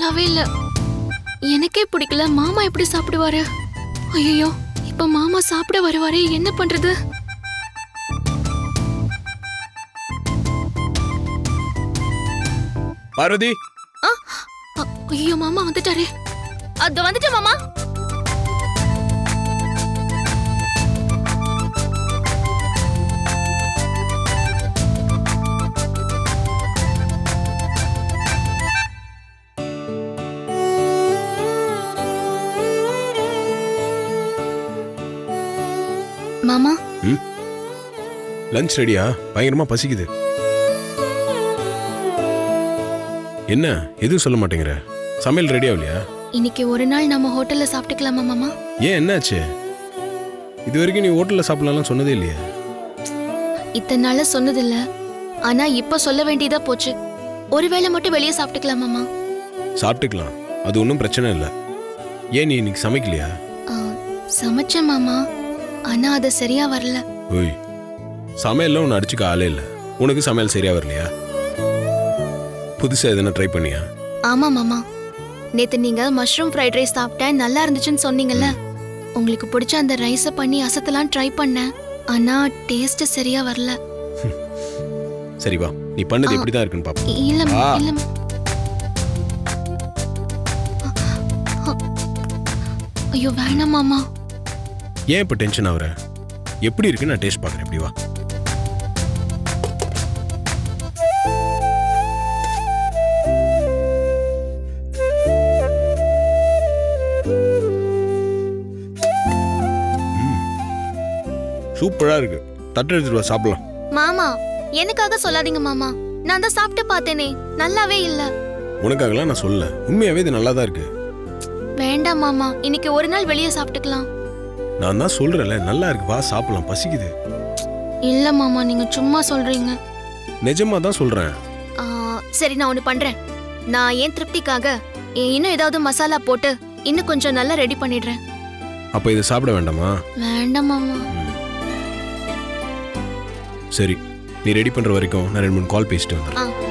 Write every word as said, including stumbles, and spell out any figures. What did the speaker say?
நல்லாவே இல்ல. எனக்கே பிடிக்கல, மாமா எப்படி சாப்பிடுவாரு? ஐயோ, இப்ப மாமா சாப்பிட வருவாரே, என்ன பண்றது? பார்வதி. ஐயோ, மாமா வந்துட்டாரே. அது வந்துட்டு மாமா. மாமா, லஞ்ச் ரெடியா? பயங்கரமா பசிக்குது. என்ன எதுவும் சொல்ல மாட்டேங்கிற? சமையல் ரெடியா இல்லையா? இன்னைக்கு ஒரு நாள் நம்ம ஹோட்டல்ல சாப்பிட்டுக்கலாமா மாமா? ஏன், என்னாச்சு? இது வரைக்கும் நீ ஹோட்டல்ல சாப்பிடலாம் சொன்னதே இல்லையா? இத்தனை நாள சொன்னதில்ல, ஆனா இப்ப சொல்ல வேண்டியதா போச்சு. ஒருவேளை மட்டும் வெளியே சாப்பிட்டுக்கலாம் மாமா. சாப்பிட்டுக்கலாம், அது ஒன்றும் பிரச்சனை இல்லை. ஏன் நீ இன்னைக்கு சமைக்கலையா? சமைச்ச மாமா, ஆனா அது சரியா வரல. ஓய், சமையல்ல ஒன்று அடிச்சுக்க ஆளே இல்லை. உனக்கு சமையல் சரியா வரலையா? புதுசா எதனா ட்ரை பண்ணியா? ஆமா மாமா, நேத்து நீங்க மஷ்ரூம் ஃப்ரைட் ரைஸ் சாப்பிட்டேன் நல்லா இருந்துச்சுன்னு சொன்னீங்கல்ல. உங்களுக்கு பிடிச்ச அந்த ரைஸை பண்ணி அசத்தலாம் ட்ரை பண்ணேன், ஆனா டேஸ்ட் சரியா வரல. சரி வா, நீ பண்ணது எப்படி தான் இருக்குன்னு பாப்போம். இல்ல இல்ல. ஐயோ வேணாம் மாமா. ஏன் இப்ப டென்ஷன் ஆகுற? எப்படி இருக்கு நான் டேஸ்ட் பார்க்கறேன். எப்படி வா. சூப்பரா இருக்கு. தட்டு எடுத்துட்டு வா, சாப்பிடலாம். மாமா, எனக்காக சொல்லாதீங்க மாமா. நான் தான் சாப்பிட்டு பார்த்தேனே, நல்லாவே இல்ல. உனக்காகலாம் நான் சொல்லல, உண்மையாவே இது நல்லா தான் இருக்கு. வேண்டாம் மாமா, இன்னைக்கு ஒரு நாள் வெளியே சாப்பிட்டுக்கலாம். நான் தான் சொல்றேன்ல, நல்லா இருக்கு, வா சாப்பிடலாம், பசிக்குது. இல்ல மாமா, நீங்க சும்மா சொல்றீங்க. நிஜமா தான் சொல்றேன். சரி, நான் ஒண்ணு பண்றேன். நான் ஏன் திருப்திக்காக இன்னும் ஏதாவது மசாலா போட்டு இன்னும் கொஞ்சம் நல்லா ரெடி பண்ணிடுறேன். அப்ப இதை சாப்பிட வேண்டாமா? வேண்டாம் மாமா. சரி, நீ ரெடி பண்ற வரைக்கும் நான் ரெண்டு மூணு கால் பேசிட்டு வந்துடுறேன்.